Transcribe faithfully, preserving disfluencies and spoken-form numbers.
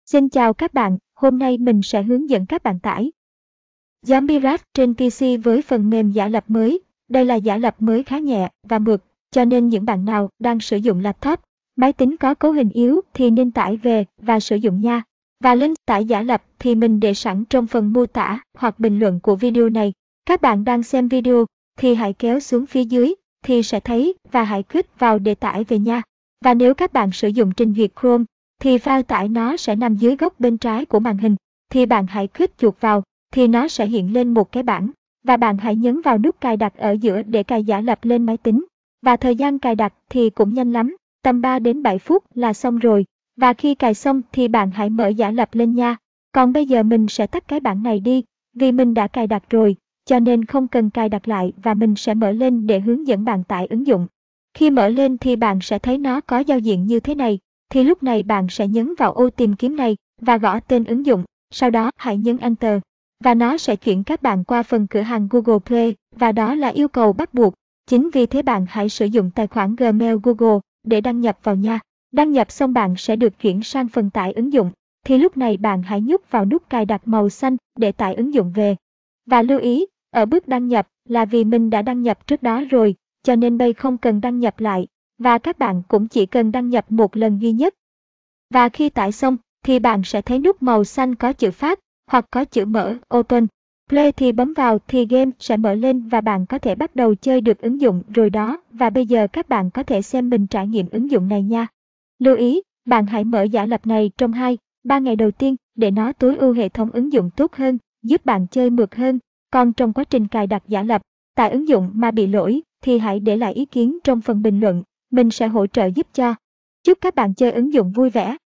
Xin chào các bạn, hôm nay mình sẽ hướng dẫn các bạn tải Zombie trên pê xê với phần mềm giả lập mới. Đây là giả lập mới khá nhẹ và mượt, cho nên những bạn nào đang sử dụng laptop, máy tính có cấu hình yếu thì nên tải về và sử dụng nha. Và link tải giả lập thì mình để sẵn trong phần mô tả hoặc bình luận của video này. Các bạn đang xem video thì hãy kéo xuống phía dưới thì sẽ thấy và hãy click vào để tải về nha. Và nếu các bạn sử dụng trình duyệt Chrome thì file tải nó sẽ nằm dưới góc bên trái của màn hình, thì bạn hãy click chuột vào, thì nó sẽ hiện lên một cái bảng, và bạn hãy nhấn vào nút cài đặt ở giữa để cài giả lập lên máy tính. Và thời gian cài đặt thì cũng nhanh lắm, tầm ba đến bảy phút là xong rồi, và khi cài xong thì bạn hãy mở giả lập lên nha. Còn bây giờ mình sẽ tắt cái bảng này đi, vì mình đã cài đặt rồi, cho nên không cần cài đặt lại và mình sẽ mở lên để hướng dẫn bạn tải ứng dụng. Khi mở lên thì bạn sẽ thấy nó có giao diện như thế này. Thì lúc này bạn sẽ nhấn vào ô tìm kiếm này và gõ tên ứng dụng, sau đó hãy nhấn Enter. Và nó sẽ chuyển các bạn qua phần cửa hàng Google Play, và đó là yêu cầu bắt buộc. Chính vì thế bạn hãy sử dụng tài khoản Gmail Google để đăng nhập vào nha. Đăng nhập xong bạn sẽ được chuyển sang phần tải ứng dụng. Thì lúc này bạn hãy nhấp vào nút cài đặt màu xanh để tải ứng dụng về. Và lưu ý, ở bước đăng nhập là vì mình đã đăng nhập trước đó rồi, cho nên đây không cần đăng nhập lại. Và các bạn cũng chỉ cần đăng nhập một lần duy nhất. Và khi tải xong, thì bạn sẽ thấy nút màu xanh có chữ phát, hoặc có chữ mở, Open. Play thì bấm vào thì game sẽ mở lên và bạn có thể bắt đầu chơi được ứng dụng rồi đó. Và bây giờ các bạn có thể xem mình trải nghiệm ứng dụng này nha. Lưu ý, bạn hãy mở giả lập này trong hai ba ngày đầu tiên để nó tối ưu hệ thống ứng dụng tốt hơn, giúp bạn chơi mượt hơn. Còn trong quá trình cài đặt giả lập, tải ứng dụng mà bị lỗi, thì hãy để lại ý kiến trong phần bình luận. Mình sẽ hỗ trợ giúp cho. Chúc các bạn chơi ứng dụng vui vẻ.